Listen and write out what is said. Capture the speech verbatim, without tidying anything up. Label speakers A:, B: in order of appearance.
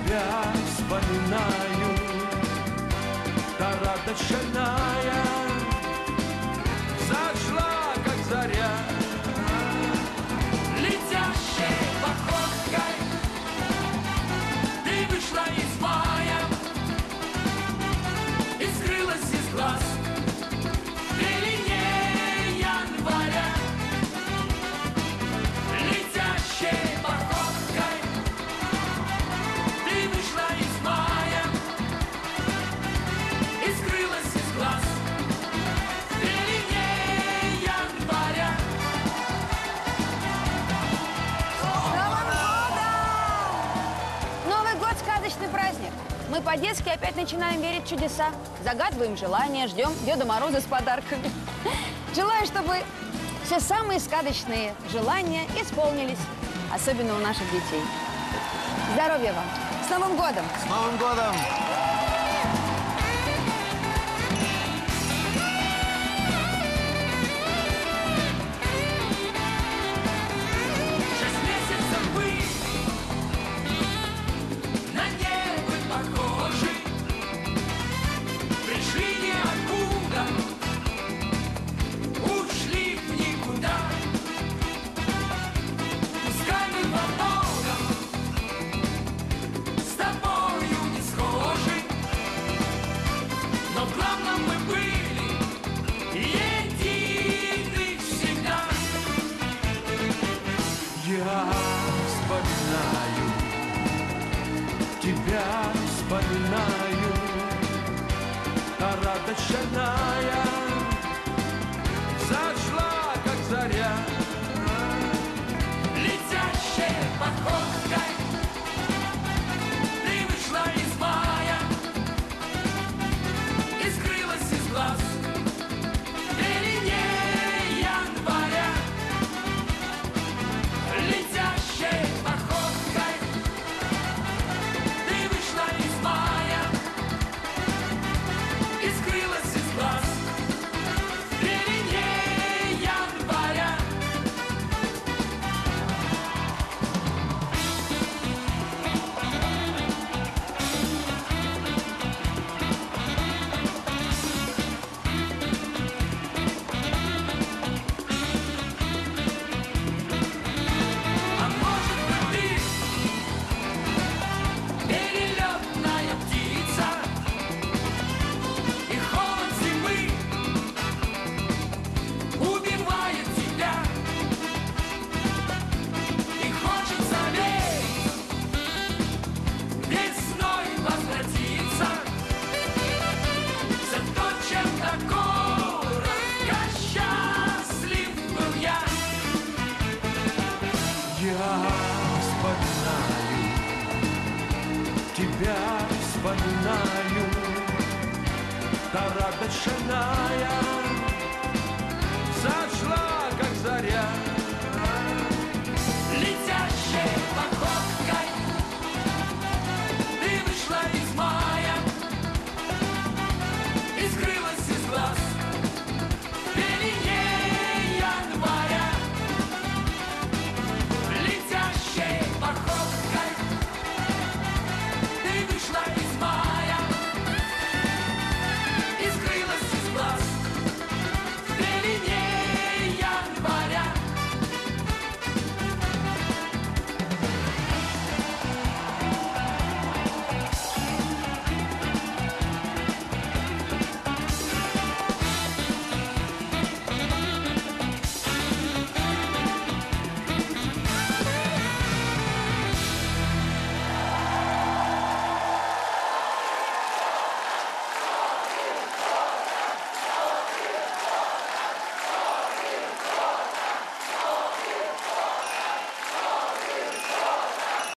A: тебя вспоминаю, та радость шальная зажгла, как заря.
B: Летящей походкой ты вышла из мая и скрылась из глаз в пелене января. Летящей походкой ты вышла из мая и скрылась из глаз в пелене января.
C: С Новым годом! Новый год – сказочный праздник. Мы по-детски опять начинаем верить в чудеса. Загадываем желания, ждем Деда Мороза с подарками. Желаю, чтобы все самые сказочные желания исполнились. Особенно у наших детей. Здоровья вам! С Новым годом!
D: С Новым годом!
B: Шесть месяцев были на небо похожи, пришли ниоткуда, ушли в никуда. Пускай мы во многом с тобою не схожи, но в главном мы были едины всегда.
A: Я вспоминаю, тебя вспоминаю, та радость шальная